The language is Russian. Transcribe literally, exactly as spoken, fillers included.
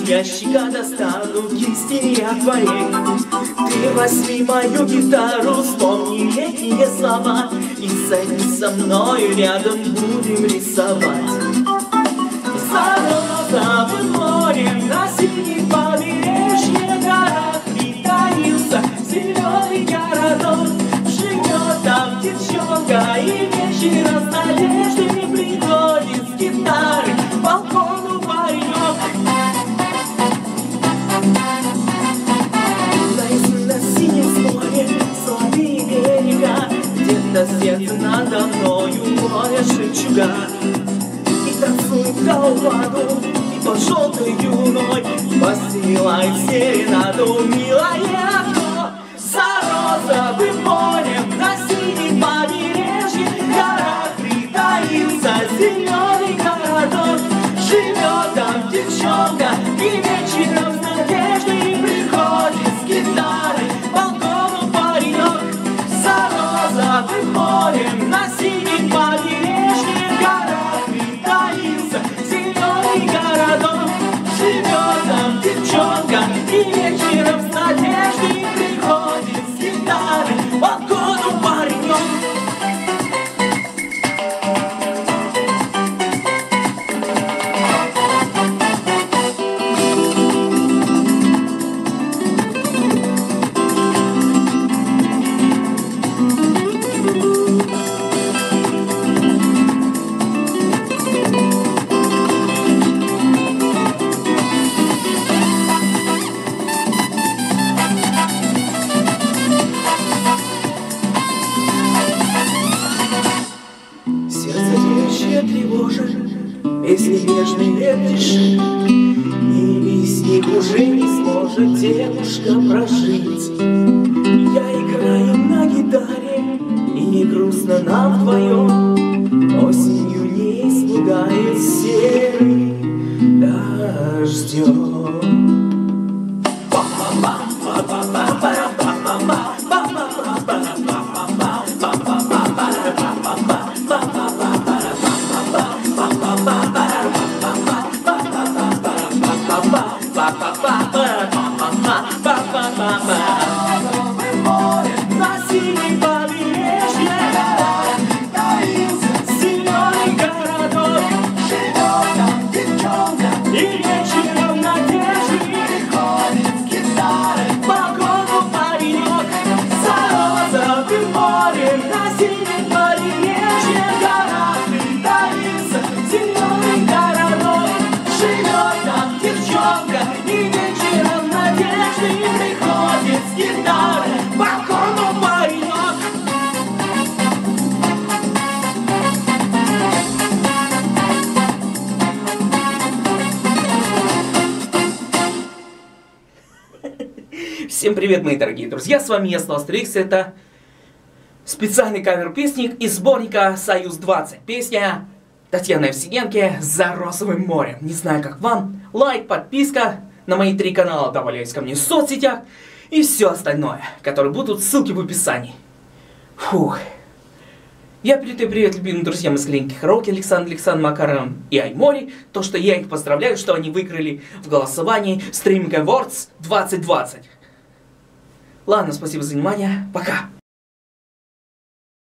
ящика достану кисти я твоей. Ты возьми мою гитару, вспомни летние слова и садись со мною рядом, будем рисовать. За розовым морем на синем побережье горах притаился зеленый городок. Живет там девчонка и вечером с надеждой приходит с гитары к балкону паренек. На синем море слабее берега, где-то сердце надо мною море жемчуга. И танцует гаубаду, и под желтой дюной посылает серенаду милое окно. За розовым морем на синем побережье горах притаился зеленый городок. Живет там девчонка и вечером с надеждой приходит с гитарой к балкону паренек. За розовым морем на синем побережье горах притаился зеленый городок. Живет там девчонка и вечером с надеждой приходит с гитарой к балкону паренек. Если нежный летишь, и без них уже не сможет девушка прожить. Я играю на гитаре, и не грустно нам вдвоем. Осенью не испугает серый дождем. На синем побережье горах притаился зеленый городок. Живет там девчонка и вечером надежды приходит с гитарой к балкону паренек. За розовым морем на синем побережье горах притаился зеленый городок. Живет там девчонка и вечером надежды приходит с гитарой к балкону паренек. Всем привет, мои дорогие друзья, с вами я, Слава Астерикс. Это специальный кавер-песник из сборника Союз двадцать. Песня Татьяны Овсиенко «За розовым морем». Не знаю, как вам. Лайк, подписка на мои три канала, добавляйтесь ко мне в соцсетях и все остальное, которые будут, ссылки в описании. Фух. Я передаю привет любимым друзьям из клиники Караоке Александру Александру Макаровым и Аймори. То, что я их поздравляю, что они выиграли в голосовании Streaming Awards двадцать двадцать. Ладно, спасибо за внимание. Пока.